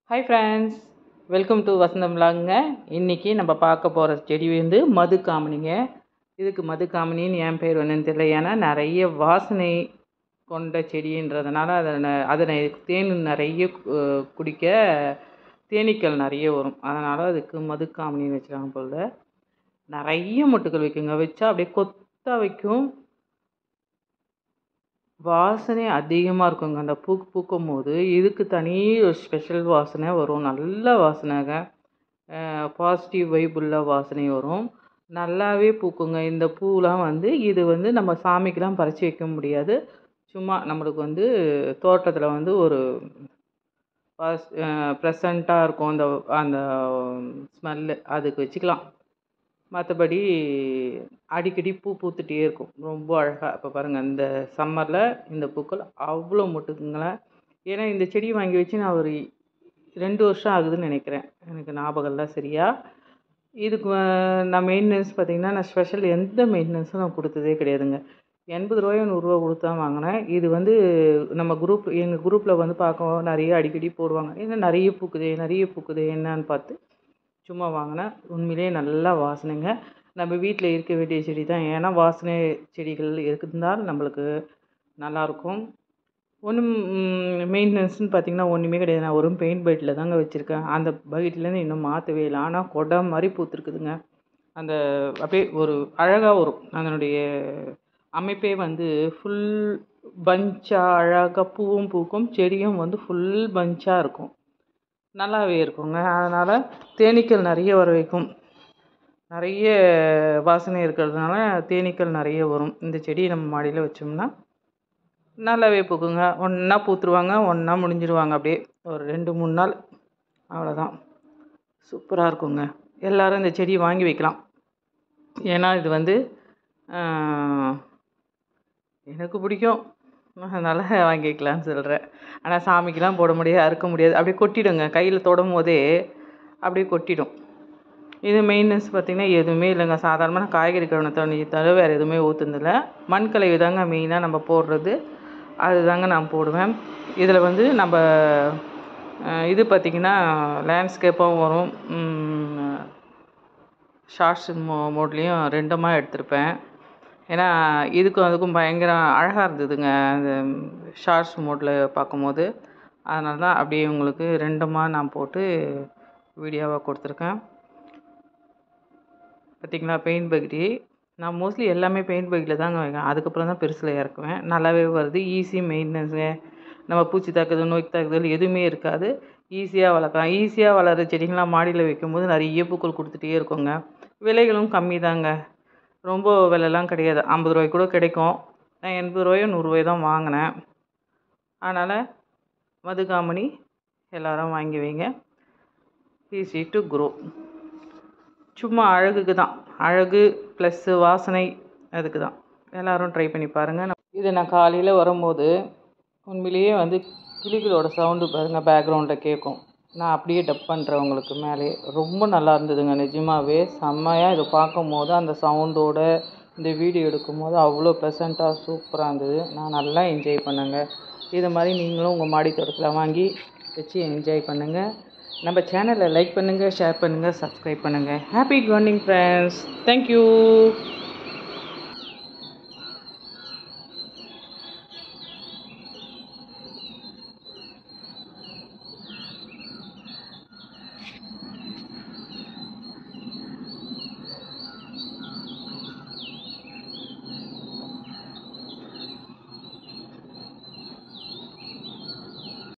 Hi friends, welcome to Vasantham விலாகுங்க. இன்றைக்கி நம்ம பார்க்க போகிற செடி வந்து மதுக்காமணிங்க. இதுக்கு மதுக்காமணின்னு என் பேர் என்னன்னு தெரியல. ஏன்னா நிறைய வாசனை கொண்ட செடின்றதுனால அதனை தேன் நிறைய குடிக்க தேனீக்கள் நிறைய வரும். அதனால் அதுக்கு மதுக்காமணின்னு வச்சுருக்காங்க போல். நிறைய மொட்டுக்கள் வைக்குங்க. வச்சா அப்படியே கொத்தாக வைக்கும். வாசனை அதிகமாக இருக்குங்க. அந்த பூக்கும் போது இதுக்கு தனி ஒரு ஸ்பெஷல் வாசனை வரும். நல்ல வாசனைங்க, பாசிட்டிவ் வைப் உள்ள வாசனை வரும். நல்லாவே பூக்குங்க. இந்த பூலாம் இது நம்ம சாமிக்கெலாம் பறித்து வைக்க முடியாது. சும்மா நம்மளுக்கு தோட்டத்தில் ஒரு ப்ரெசண்ட்டாக இருக்கும். அந்த அந்த ஸ்மெல்லு அதுக்கு வச்சுக்கலாம். மற்றபடி அடிக்கடி பூ பூத்துகிட்டே இருக்கும். ரொம்ப அழகாக. இப்போ பாருங்கள், இந்த சம்மரில் இந்த பூக்கள் அவ்வளோ மொட்டுக்குங்களேன். ஏன்னா இந்த செடி வாங்கி வச்சு நான் ஒரு 2 வருஷம் ஆகுதுன்னு நினைக்கிறேன். எனக்கு ஞாபகம் இல்லை சரியா. இதுக்கு நான் மெயின்டெனன்ஸ் பார்த்திங்கன்னா, நான் ஸ்பெஷல் எந்த மெயின்டெனன்ஸும் நான் கொடுத்ததே கிடையாதுங்க. 80 ரூபாயோ 100 ரூபா கொடுத்து தான் வாங்கினேன். இது நம்ம எங்கள் குரூப்பில் பார்க்க நிறைய அடிக்கடி போடுவாங்க. ஏன்னா நிறைய பூக்குது என்னன்னு பார்த்து சும்மா வாங்கினேன். உண்மையிலேயே நல்லா வாசனைங்க. நம்ம வீட்டில் இருக்க வேண்டிய செடி தான். ஏன்னா வாசனை செடிகள் இருந்தால் நம்மளுக்கு நல்லாயிருக்கும். ஒன்றும் மெயின்டெனன்ஸ்னு பார்த்திங்கன்னா ஒன்றுமே கிடையாது. நான் ஒரு பெயிண்ட் பக்கெட்டில் தாங்க வச்சுருக்கேன். அந்த பக்கெட்லேருந்து இன்னும் மாற்றவே இல்லை. ஆனால் கொடை மாதிரி பூத்துருக்குதுங்க. அந்த அப்படியே ஒரு அழகாக வரும். அதனுடைய அமைப்பே ஃபுல் பஞ்சாக அழகாக பூவும் பூக்கும், செடியும் ஃபுல் பஞ்சாக இருக்கும். நல்லாவே இருக்குங்க. அதனால் தேனீக்கள் நிறைய வர வைக்கும். நிறைய வாசனை இருக்கிறதுனால தேனீக்கள் நிறைய வரும். இந்த செடியை நம்ம மாடியில் வச்சோம்னா நல்லாவே பூக்குங்க. ஒன்றா பூத்துருவாங்க, ஒன்றா முடிஞ்சிருவாங்க. அப்படியே ஒரு 2-3 நாள், அவ்வளோதான். சூப்பராக இருக்குங்க. எல்லோரும் இந்த செடியை வாங்கி வைக்கலாம். ஏன்னா இது எனக்கு பிடிக்கும், அதனால் வாங்கி வைக்கலான்னு சொல்கிறேன். ஆனால் சாமிக்கெலாம் போட முடியாது, அறுக்க முடியாது. அப்படியே கொட்டிடுங்க. கையில் தொடும் போதே அப்படியே கொட்டிடும். இது மெயின்டெனன்ஸ் பார்த்திங்கன்னா எதுவுமே இல்லைங்க. சாதாரணமான காய்கறி கழுவின தண்ணி தவிர வேறு எதுவுமே ஊற்றுனதில்லை. மண்கலவை தாங்க மெயினாக நம்ம போடுறது. அதுதாங்க நான் போடுவேன். இதில் நம்ம இது பார்த்திங்கன்னா லேண்ட்ஸ்கேப்பாகவும் வரும், ஷார்ட்ஸ் மோட்லேயும் 2மாக எடுத்திருப்பேன். ஏன்னா இதுக்கும் அதுக்கும் பயங்கர அழகாக இருந்ததுங்க அந்த ஷார்ட்ஸ் மோட்டில் பார்க்கும்போது. அதனால தான் அப்படியே உங்களுக்கு 2மாக நான் போட்டு வீடியோவாக கொடுத்துருக்கேன். பார்த்திங்களா, பெயிண்ட் பக்கெட்டி நான் மோஸ்ட்லி எல்லாமே பெயிண்ட் பக்கெட்டில் தாங்க வைக்கேன். அதுக்கப்புறம் தான் பெருசில் இறக்குவேன். நல்லாவே வருது. Easy maintenance. நம்ம பூச்சி தாக்குதல், நோய் தாக்குதல் எதுவுமே இருக்காது. ஈஸியாக வளர்க்கலாம். ஈஸியாக வளர்கிற செடிங்களாம் மாடியில் வைக்கும்போது நிறைய பூக்கள் கொடுத்துட்டே இருக்குங்க. விலைகளும் கம்மி தாங்க. ரொம்ப விலைலாம் கிடையாது. 50 ரூபாய்க்கு கூட கிடைக்கும். நான் 80 ரூபாயோ 100 ரூபாயோ தான் வாங்கினேன். அதனால் மதுக்காமணி எல்லோரும் வாங்கி வைங்க. Easy to grow. சும்மா அழகுக்கு தான். அழகு ப்ளஸ்ஸு வாசனை, அதுக்கு தான். எல்லோரும் ட்ரை பண்ணி பாருங்கள். இது நான் காலையில் வரும்போது உண்மையிலேயே கிளிகளோட சவுண்டு பாருங்கள் பேக்ரவுண்டில் கேட்கும். நான் அப்படியே டப் பண்ணுறேன் உங்களுக்கு மேலே. ரொம்ப நல்லா இருந்ததுங்க நிஜமாகவே. செம்மையாக இதை பார்க்கும் போது அந்த சவுண்டோடு இந்த வீடியோ எடுக்கும்போது அவ்வளோ ப்ளசண்ட்டாக சூப்பராக இருந்தது. நான் நல்லா என்ஜாய் பண்ணேங்க. இது மாதிரி நீங்களும் உங்கள் மாடி தோட்டத்தில் வாங்கி வச்சு என்ஜாய் பண்ணுங்கள். நம்ம சேனலை லைக் பண்ணுங்கள், ஷேர் பண்ணுங்கள், சப்ஸ்கிரைப் பண்ணுங்கள். Happy gardening friends. தேங்க்யூ.